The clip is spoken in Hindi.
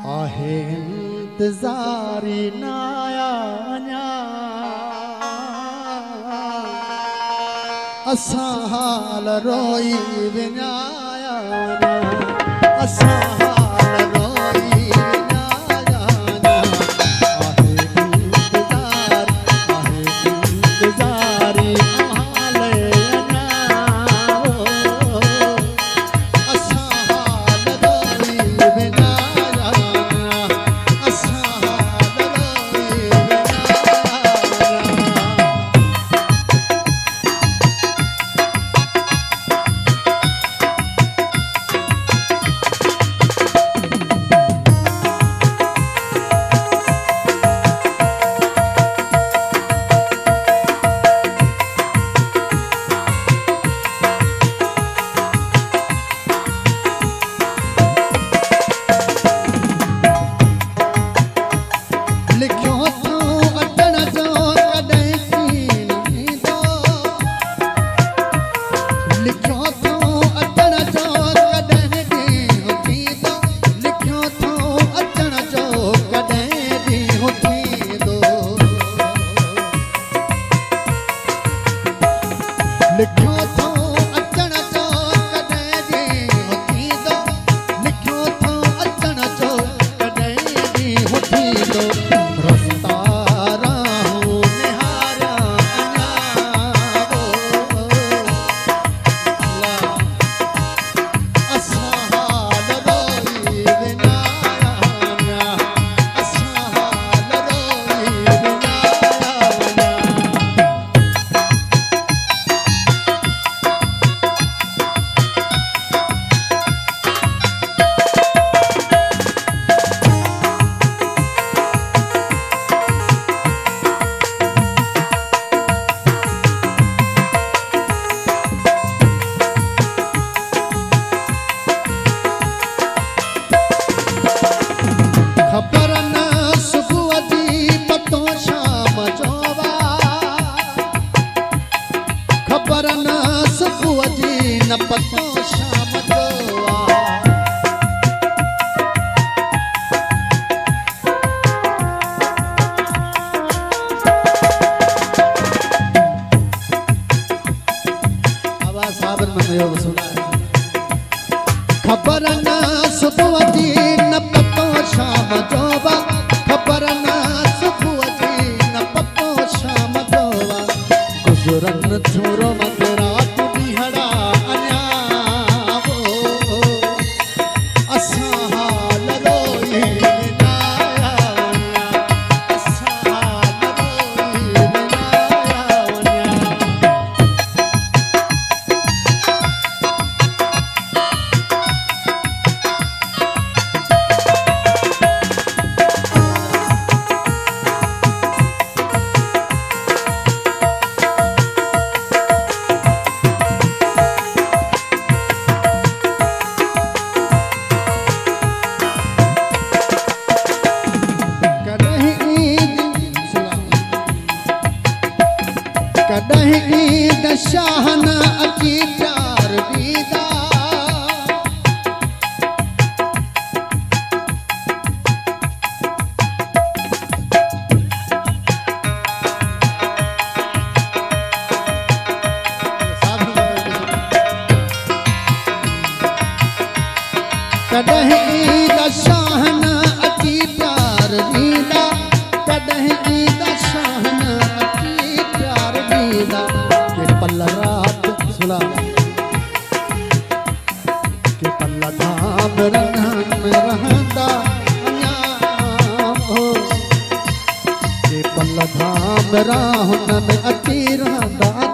आहे इंतजारी नाया असां हाल रोई विञाया असां हाल रोई विञाया आहे इंतजारी हाल असां हाल रोई विञाया असां हाल रोई खबर न सुबुह जी न पतो शाम जो बा खबर न सुबुह जी न पतो शाम जो बा गुजरन छोरो मत रात बिहड़ा अञा असां हाल रोई विञाया असां हाल रोई विञाया कॾहिं ईद शाहन अची प्यार ॾींदा कॾहिं ईद शाहन अची प्यार ॾींदा कॾहिं ईद शाहन के पल रात सुना के पल धाम रंगन में रहंदा के पल धाम राहुन में अची रहंदा